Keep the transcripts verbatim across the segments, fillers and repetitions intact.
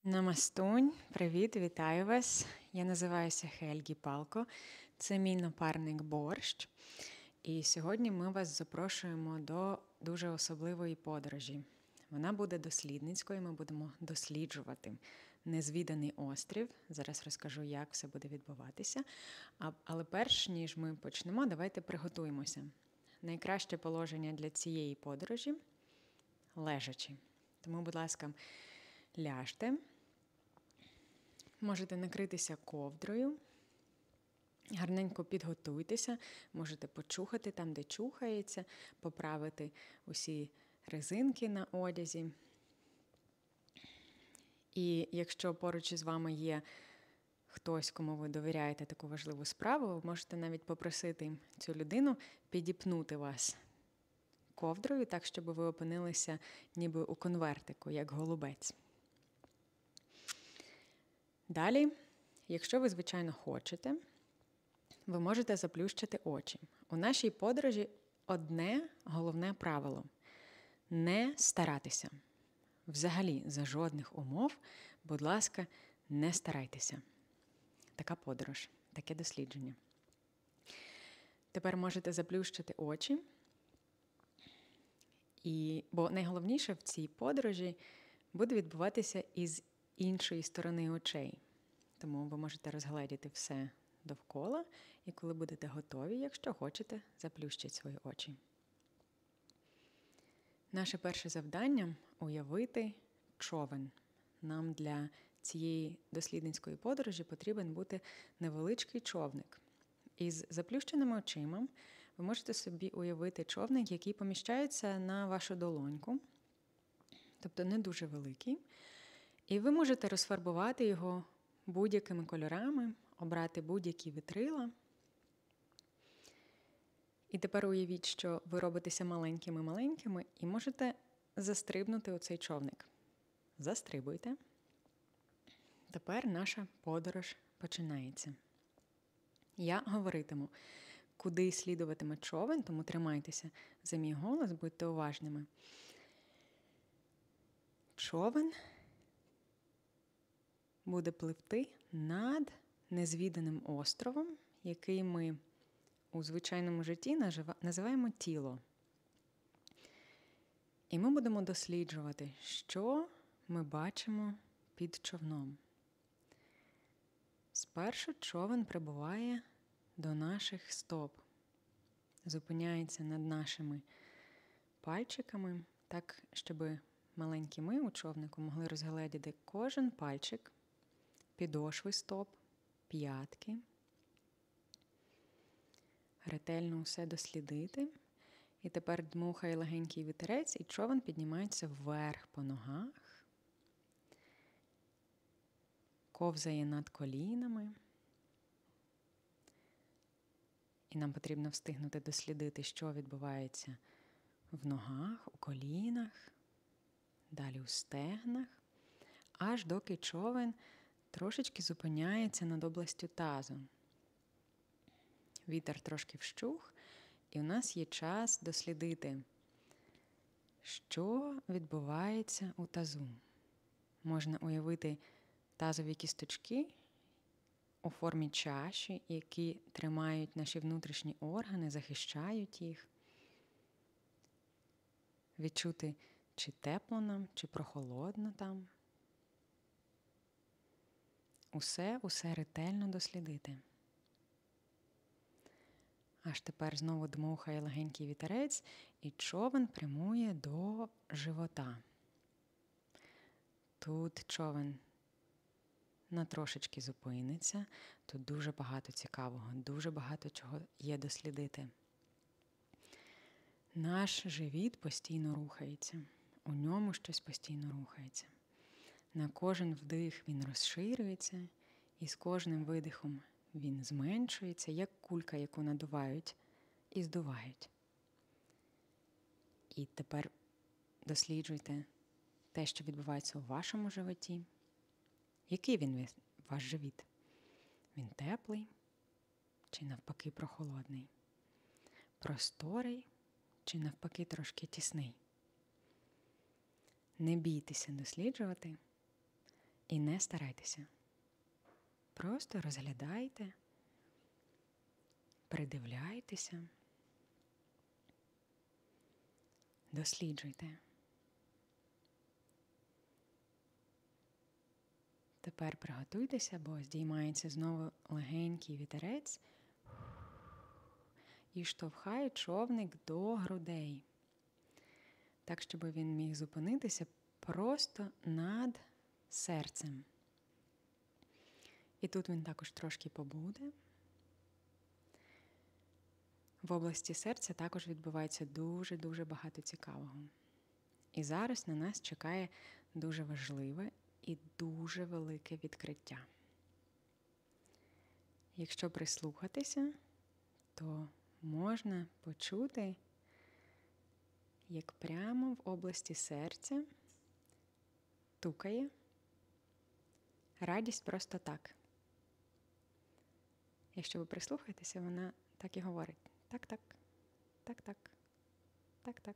Намастунь, привіт, вітаю вас. Я називаюся Хельгі Палко, це мій напарник Борщ. І сьогодні ми вас запрошуємо до дуже особливої подорожі. Вона буде дослідницькою, ми будемо досліджувати незвіданий острів. Зараз розкажу, як все буде відбуватися. Але перш ніж ми почнемо, давайте приготуємося. Найкраще положення для цієї подорожі – лежачи. Тому, будь ласка, ляжте. Можете накритися ковдрою, гарненько підготуйтеся, можете почухати там, де чухається, поправити усі резинки на одязі. І якщо поруч із вами є хтось, кому ви довіряєте таку важливу справу, ви можете навіть попросити цю людину підіпнути вас ковдрою, так, щоб ви опинилися ніби у конвертику, як голубець. Далі, якщо ви, звичайно, хочете, ви можете заплющити очі. У нашій подорожі одне головне правило – не старатися. Взагалі, за жодних умов, будь ласка, не старайтеся. Така подорож, таке дослідження. Тепер можете заплющити очі. І, бо найголовніше в цій подорожі буде відбуватися із іншої сторони очей. Тому ви можете розгледіти все довкола, і коли будете готові, якщо хочете, заплющіть свої очі. Наше перше завдання – уявити човен. Нам для цієї дослідницької подорожі потрібен бути невеличкий човник. Із заплющеними очима ви можете собі уявити човник, який поміщається на вашу долоньку, тобто не дуже великий. І ви можете розфарбувати його будь-якими кольорами, обрати будь-які вітрила. І тепер уявіть, що ви робитеся маленькими-маленькими і можете застрибнути у цей човник. Застрибуйте. Тепер наша подорож починається. Я говоритиму, куди слідуватиме човен, тому тримайтеся за мій голос, будьте уважними. Човен буде пливти над незвіданим островом, який ми у звичайному житті називаємо тіло. І ми будемо досліджувати, що ми бачимо під човном. Спершу човен прибуває до наших стоп, зупиняється над нашими пальчиками, так, щоб маленькі ми у човнику могли розгледіти кожен пальчик, підошви стоп, п'ятки. Ретельно усе дослідити. І тепер дмухає легенький вітерець, і човен піднімається вверх по ногах. Ковзає над колінами. І нам потрібно встигнути дослідити, що відбувається в ногах, у колінах, далі у стегнах, аж доки човен трошечки зупиняється над областю тазу. Вітер трошки вщух, і у нас є час дослідити, що відбувається у тазу. Можна уявити тазові кісточки у формі чаші, які тримають наші внутрішні органи, захищають їх. Відчути, чи тепло нам, чи прохолодно там. Усе, усе ретельно дослідити. Аж тепер знову дмухає легенький вітерець, і човен прямує до живота. Тут човен на трошечки зупиниться. Тут дуже багато цікавого, дуже багато чого є дослідити. Наш живіт постійно рухається. У ньому щось постійно рухається. На кожен вдих він розширюється, і з кожним видихом він зменшується, як кулька, яку надувають і здувають. І тепер досліджуйте те, що відбувається у вашому животі. Який він, ваш живіт? Він теплий чи навпаки прохолодний? Просторий чи навпаки трошки тісний? Не бійтеся досліджувати. І не старайтеся. Просто розглядайте, придивляйтеся, досліджуйте. Тепер приготуйтеся, бо здіймається знову легенький вітерець і штовхає човник до грудей, так, щоб він міг зупинитися просто над серцем. І тут він також трошки побуде. В області серця також відбувається дуже-дуже багато цікавого. І зараз на нас чекає дуже важливе і дуже велике відкриття. Якщо прислухатися, то можна почути, як прямо в області серця тукає радість просто так. Якщо ви прислухаєтеся, вона так і говорить. Так-так, так-так, так-так.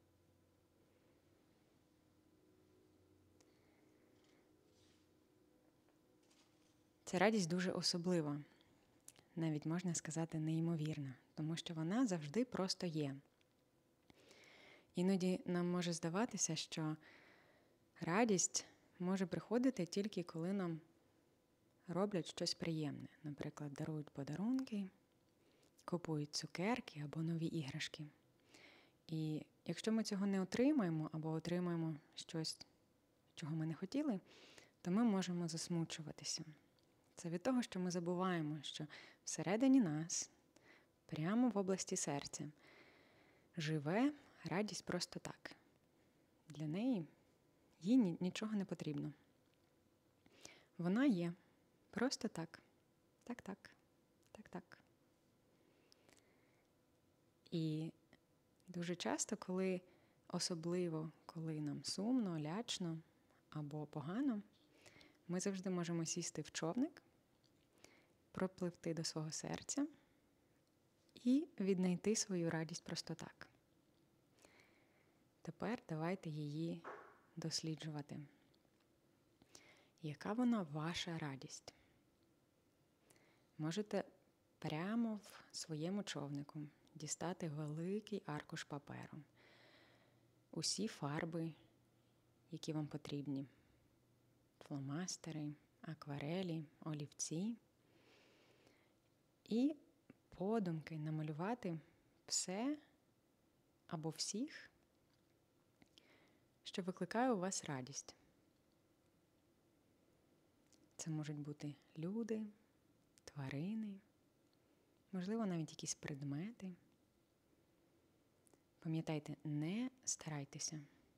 Ця радість дуже особлива, навіть можна сказати неймовірна, тому що вона завжди просто є. Іноді нам може здаватися, що радість може приходити тільки коли нам роблять щось приємне. Наприклад, дарують подарунки, купують цукерки або нові іграшки. І якщо ми цього не отримаємо або отримаємо щось, чого ми не хотіли, то ми можемо засмучуватися. Це від того, що ми забуваємо, що всередині нас, прямо в області серця, живе радість просто так. Для неї їй нічого не потрібно. Вона є просто так. Так-так. Так-так. І дуже часто, коли, особливо, коли нам сумно, лячно або погано, ми завжди можемо сісти в човник, пропливти до свого серця і віднайти свою радість просто так. Тепер давайте її досліджувати. Яка вона ваша радість? Можете прямо в своєму човнику дістати великий аркуш паперу. Усі фарби, які вам потрібні. Фломастери, акварелі, олівці. І подумки намалювати все або всіх, що викликає у вас радість. Це можуть бути люди, тварини, можливо, навіть якісь предмети. Пам'ятайте, не старайтеся.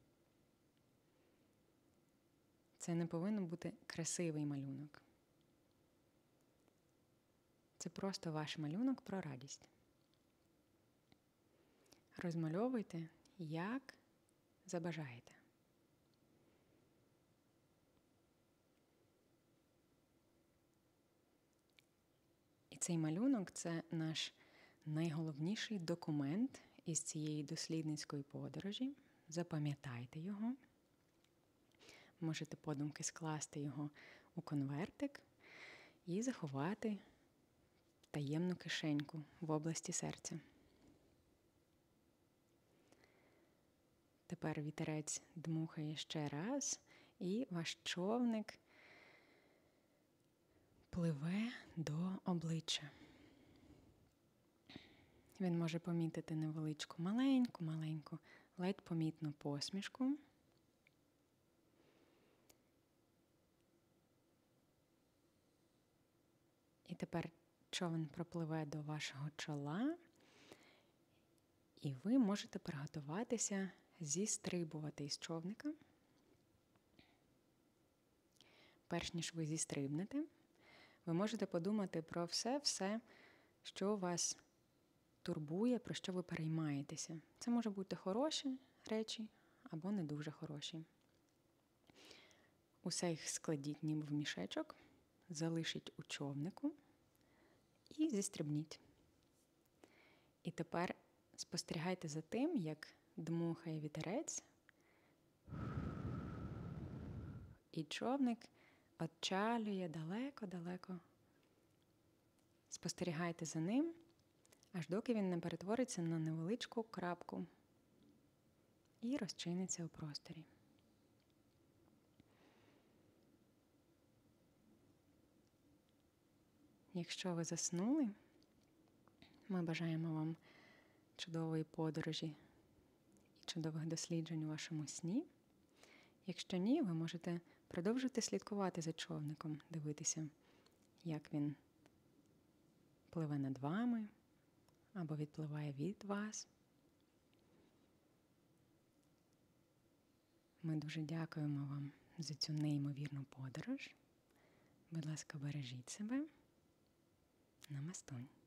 Це не повинен бути красивий малюнок. Це просто ваш малюнок про радість. Розмальовуйте, як забажаєте. І цей малюнок – це наш найголовніший документ із цієї дослідницької подорожі. Запам'ятайте його. Можете подумки скласти його у конвертик і заховати в таємну кишеньку в області серця. Тепер вітерець дмухає ще раз, і ваш човник пливе до обличчя. Він може помітити невеличку, маленьку, маленьку, ледь помітну посмішку. І тепер човен пропливе до вашого чола, і ви можете приготуватися зістрибувати із човника. Перш ніж ви зістрибнете, ви можете подумати про все-все, що вас турбує, про що ви переймаєтеся. Це може бути хороші речі або не дуже хороші. Усе їх складіть ніби в мішечок, залишіть у човнику і зістрибніть. І тепер спостерігайте за тим, як дмухає вітерець, і човник отчалює далеко-далеко. Спостерігайте за ним, аж доки він не перетвориться на невеличку крапку і розчиниться у просторі. Якщо ви заснули, ми бажаємо вам чудової подорожі і чудових досліджень у вашому сні. Якщо ні, ви можете продовжити слідкувати за човником, дивитися, як він пливе над вами або відпливає від вас. Ми дуже дякуємо вам за цю неймовірну подорож. Будь ласка, бережіть себе. Намастунь.